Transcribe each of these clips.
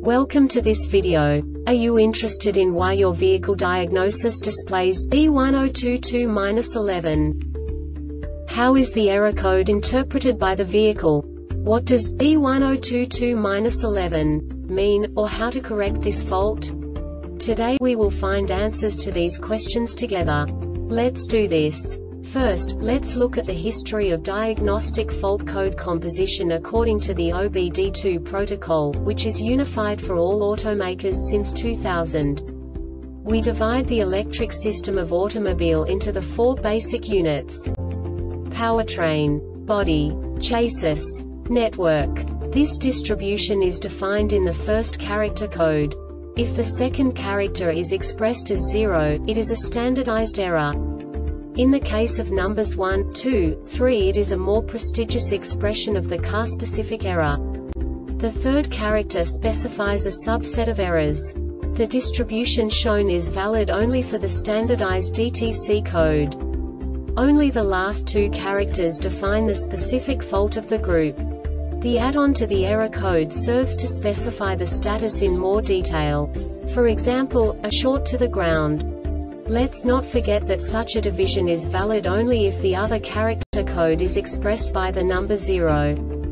Welcome to this video. Are you interested in why your vehicle diagnosis displays B1022-11? How is the error code interpreted by the vehicle? What does B1022-11 mean, or how to correct this fault? Today we will find answers to these questions together. Let's do this. First, let's look at the history of diagnostic fault code composition according to the OBD2 protocol, which is unified for all automakers since 2000. We divide the electric system of automobile into the four basic units: powertrain, body, chassis, network. This distribution is defined in the first character code. If the second character is expressed as 0, it is a standardized error. In the case of numbers 1, 2, 3, it is a more prestigious expression of the car-specific error. The third character specifies a subset of errors. The distribution shown is valid only for the standardized DTC code. Only the last two characters define the specific fault of the group. The add-on to the error code serves to specify the status in more detail. For example, a short to the ground. Let's not forget that such a division is valid only if the other character code is expressed by the number 0.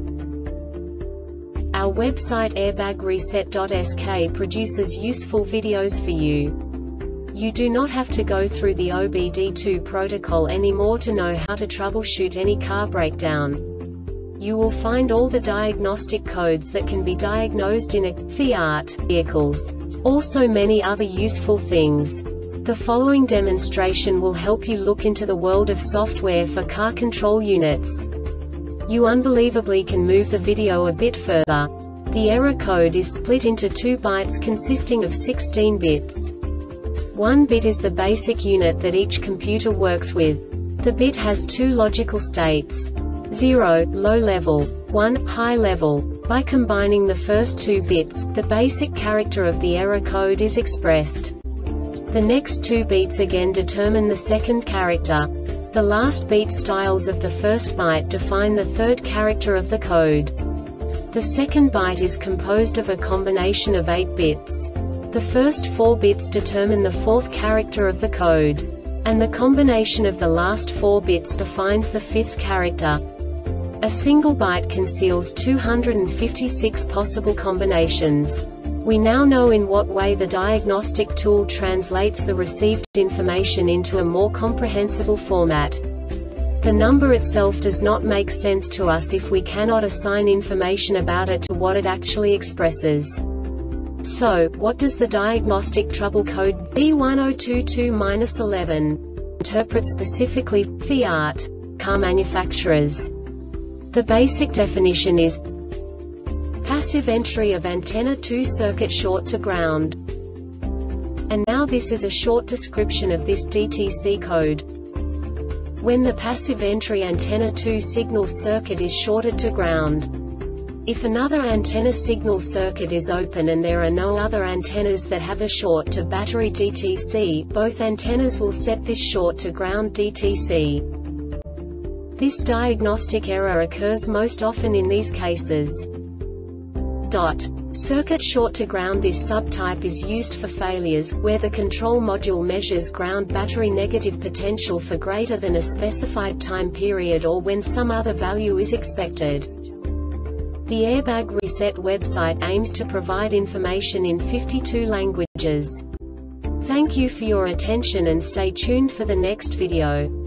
Our website airbagreset.sk produces useful videos for you. You do not have to go through the OBD2 protocol anymore to know how to troubleshoot any car breakdown. You will find all the diagnostic codes that can be diagnosed in a Fiat vehicles. Also many other useful things. The following demonstration will help you look into the world of software for car control units. You unbelievably can move the video a bit further. The error code is split into 2 bytes consisting of 16 bits. 1 bit is the basic unit that each computer works with. The bit has 2 logical states: 0, low level, 1, high level. By combining the first 2 bits, the basic character of the error code is expressed. The next 2 beats again determine the second character. The last beat styles of the first byte define the third character of the code. The second byte is composed of a combination of 8 bits. The first 4 bits determine the fourth character of the code. And the combination of the last 4 bits defines the fifth character. A single byte conceals 256 possible combinations. We now know in what way the diagnostic tool translates the received information into a more comprehensible format. The number itself does not make sense to us if we cannot assign information about it to what it actually expresses. So, what does the diagnostic trouble code B1022-11 interpret specifically for Fiat car manufacturers? The basic definition is passive entry of antenna 2 circuit short to ground. And now this is a short description of this DTC code. When the passive entry antenna 2 signal circuit is shorted to ground. If another antenna signal circuit is open and there are no other antennas that have a short to battery DTC, both antennas will set this short to ground DTC. This diagnostic error occurs most often in these cases. Circuit short to ground. This subtype is used for failures, where the control module measures ground battery negative potential for greater than a specified time period or when some other value is expected. The Airbag Reset website aims to provide information in 52 languages. Thank you for your attention and stay tuned for the next video.